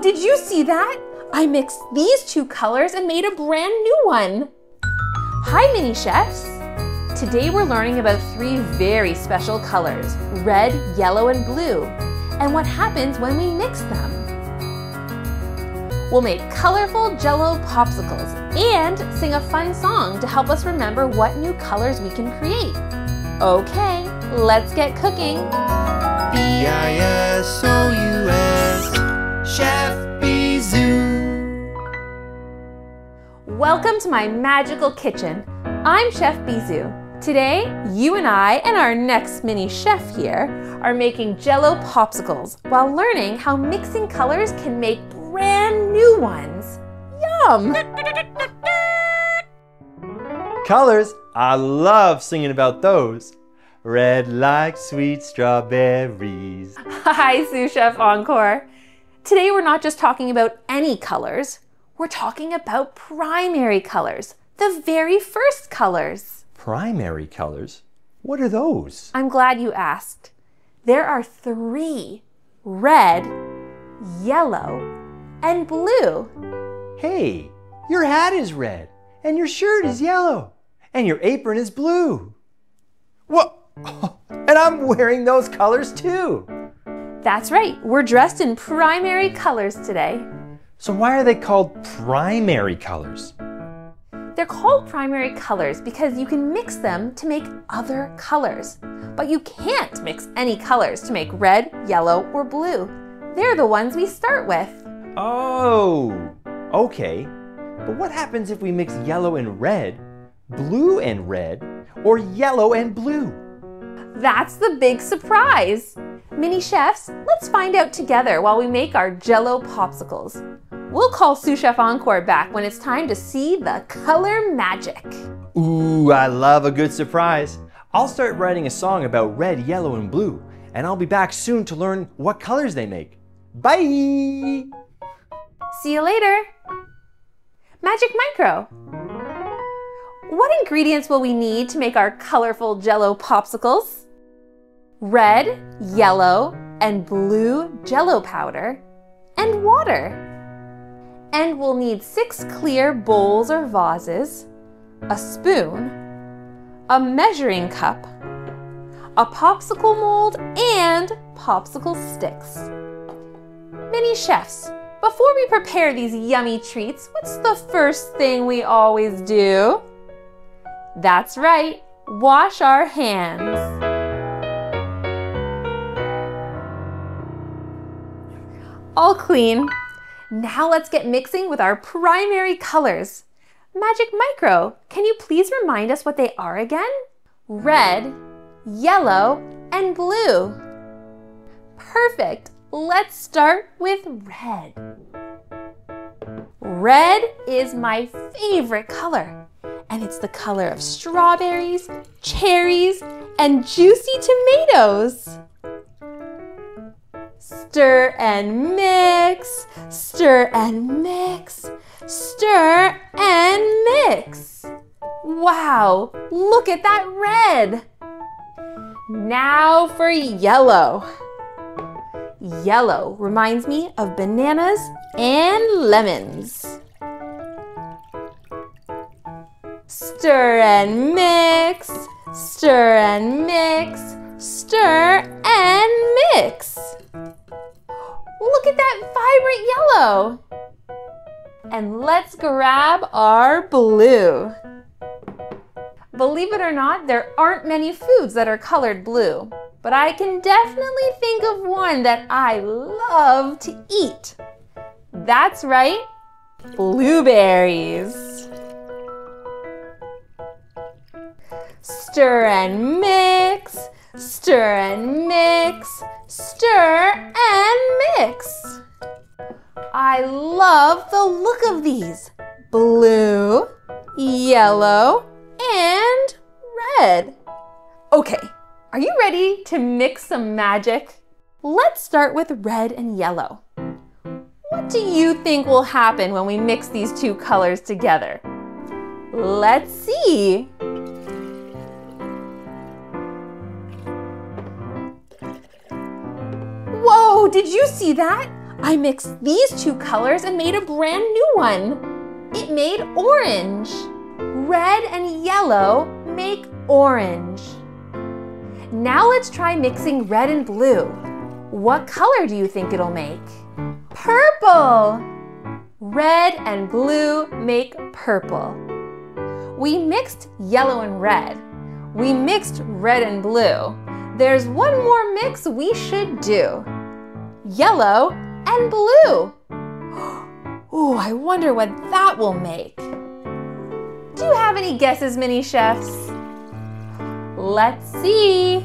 did you see that? I mixed these two colors and made a brand new one. Hi, mini chefs. Today we're learning about three very special colors, red, yellow, and blue, and what happens when we mix them. We'll make colorful jello popsicles and sing a fun song to help us remember what new colors we can create. Okay, let's get cooking. B-I-S-O-U-S, Chef Bisous. Welcome to my magical kitchen. I'm Chef Bisous. Today, you and I and our next mini chef here are making jello popsicles while learning how mixing colors can make brand new ones. Yum! Colors, I love singing about those. Red like sweet strawberries. Hi, Sous Chef Encore. Today we're not just talking about any colors, we're talking about primary colors, the very first colors. Primary colors? What are those? I'm glad you asked. There are three: red, yellow, and blue. Hey, your hat is red, and your shirt is yellow, and your apron is blue. What? And I'm wearing those colors too. That's right, we're dressed in primary colors today. So why are they called primary colors? They're called primary colors because you can mix them to make other colors. But you can't mix any colors to make red, yellow, or blue. They're the ones we start with. Oh, okay. But what happens if we mix yellow and red, blue and red, or yellow and blue? That's the big surprise. Mini chefs, let's find out together while we make our jello popsicles. We'll call Sous Chef Encore back when it's time to see the color magic. Ooh, I love a good surprise. I'll start writing a song about red, yellow, and blue, and I'll be back soon to learn what colors they make. Bye! See you later. Magic Micro. What ingredients will we need to make our colorful jello popsicles? Red, yellow, and blue jello powder, and water. And we'll need 6 clear bowls or vases, a spoon, a measuring cup, a popsicle mold, and popsicle sticks. Mini chefs, before we prepare these yummy treats, what's the first thing we always do? That's right, wash our hands. All clean. Now let's get mixing with our primary colors. Magic Micro, can you please remind us what they are again? Red, yellow, and blue. Perfect. Let's start with red. Red is my favorite color, and it's the color of strawberries, cherries, and juicy tomatoes. Stir and mix, stir and mix, stir and mix. Wow, look at that red. Now for yellow. Yellow reminds me of bananas and lemons. Stir and mix, stir and mix, stir and mix. Look at that vibrant yellow. And let's grab our blue. Believe it or not, there aren't many foods that are colored blue, but I can definitely think of one that I love to eat. That's right, blueberries. Stir and mix, stir and mix, stir and mix. I love the look of these. Blue, yellow, and red. Okay, are you ready to mix some magic? Let's start with red and yellow. What do you think will happen when we mix these two colors together? Let's see. Whoa, did you see that? I mixed these two colors and made a brand new one. It made orange. Red and yellow make orange. Now let's try mixing red and blue. What color do you think it'll make? Purple! Red and blue make purple. We mixed yellow and red. We mixed red and blue. There's one more mix we should do. Yellow and blue. Ooh, I wonder what that will make. Do you have any guesses, mini chefs? Let's see.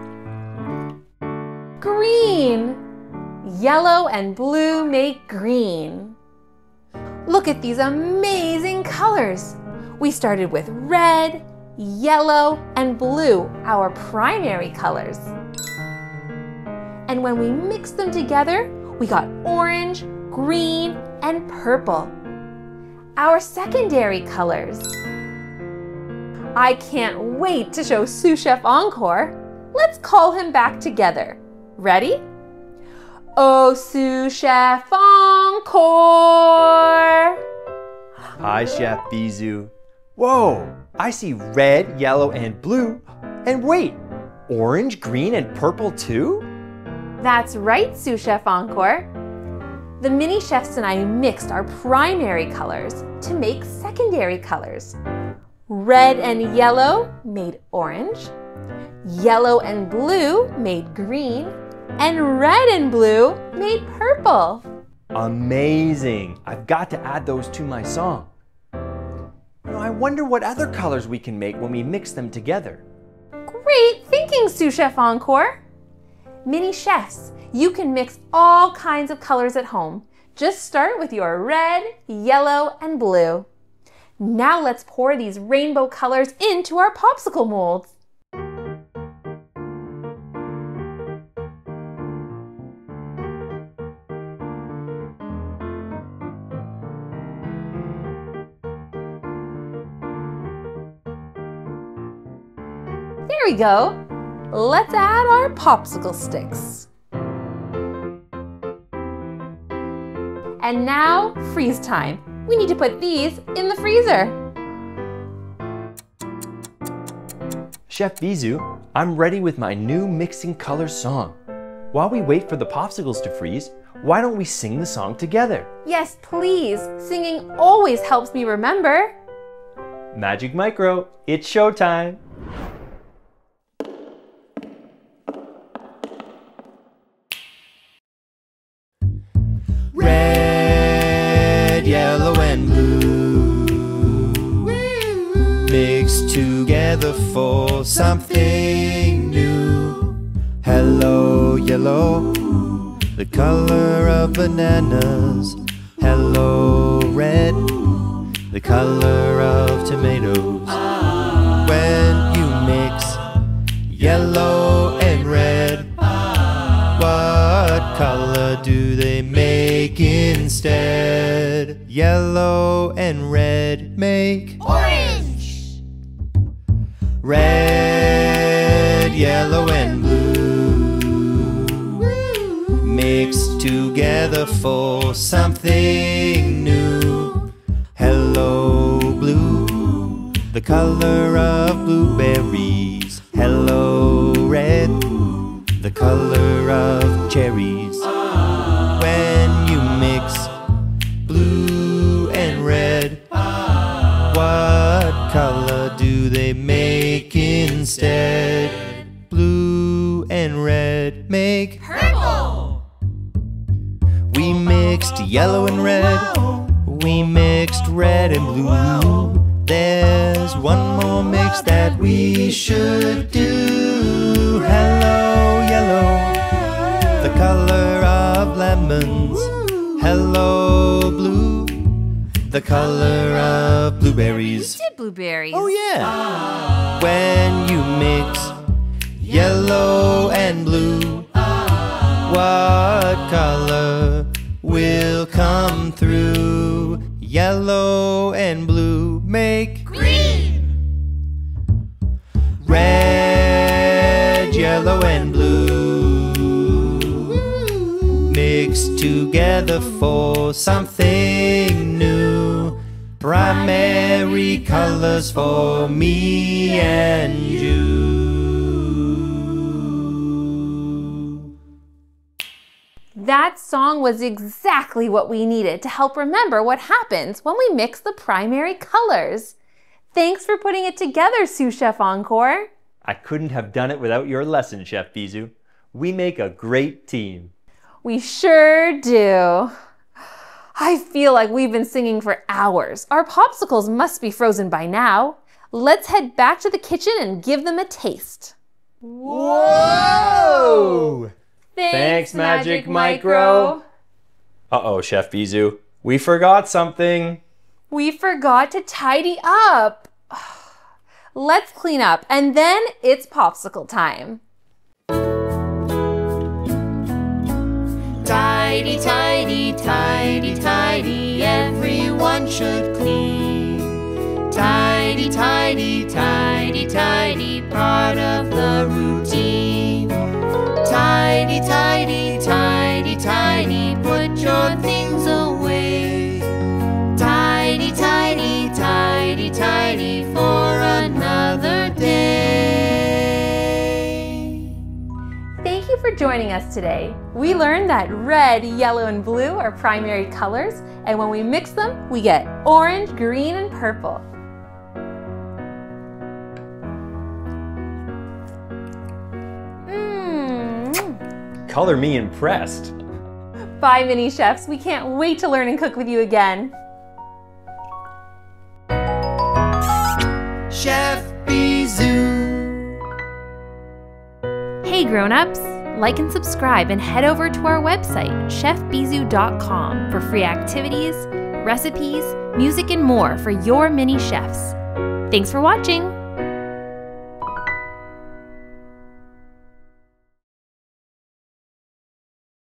Green. Yellow and blue make green. Look at these amazing colors. We started with red, yellow, and blue, our primary colors. And when we mixed them together, we got orange, green, and purple, our secondary colors. I can't wait to show Sous Chef Encore. Let's call him back together. Ready? Oh, Sous Chef Encore! Hi, Chef Bisous. Whoa, I see red, yellow, and blue. And wait, orange, green, and purple too? That's right, Sous Chef Encore. The mini chefs and I mixed our primary colors to make secondary colors. Red and yellow made orange, yellow and blue made green, and red and blue made purple. Amazing! I've got to add those to my song. I wonder what other colors we can make when we mix them together. Great thinking, Sous Chef Encore. Mini chefs, you can mix all kinds of colors at home. Just start with your red, yellow, and blue. Now let's pour these rainbow colors into our popsicle molds. There we go. Let's add our popsicle sticks. And now, freeze time. We need to put these in the freezer. Chef Bisous, I'm ready with my new mixing colors song. While we wait for the popsicles to freeze, why don't we sing the song together? Yes, please. Singing always helps me remember. Magic Micro, it's showtime. Yellow and blue mixed together for something new. Hello, yellow, the color of bananas. Hello, red, the color of tomatoes. When you mix yellow and red, what color do they make instead? Yellow and red make orange. Red, yellow, and blue mixed together for something new. Hello, blue, the color of blueberries. Hello, red, the color of cherries. When you mix blue and red, what color do they make instead? Blue and red make Purple. We mixed yellow and red. We mixed red and blue. There's one more mix that we should do. Hello, yellow, the color of lemons. Hello, blue, the color of blueberries. You did blueberries. Oh yeah. When you mix yellow and blue, what color will come through? Yellow and blue make Green. red, yellow, and blue mixed together for something new. Primary colors for me and you. That song was exactly what we needed to help remember what happens when we mix the primary colors. Thanks for putting it together, Sous Chef Encore. I couldn't have done it without your lesson, Chef Bisous. We make a great team. We sure do. I feel like we've been singing for hours. Our popsicles must be frozen by now. Let's head back to the kitchen and give them a taste. Whoa! Thanks, Magic Micro. Uh-oh, Chef Bisous. We forgot something. We forgot to tidy up. Let's clean up, and then it's popsicle time. Tidy, tidy, tidy, tidy, everyone should clean. Tidy, tidy, tidy, tidy, part of the routine. Tidy, tidy, tidy, tidy, put your things away. Tidy, tidy, tidy, tidy, for another day. Thank you for joining us today. We learned that red, yellow, and blue are primary colors, and when we mix them, we get orange, green, and purple. Color me impressed. Bye, mini chefs. We can't wait to learn and cook with you again. Chef Bisous. Hey grown-ups, like and subscribe and head over to our website, chefbisous.com, for free activities, recipes, music, and more for your mini chefs. Thanks for watching.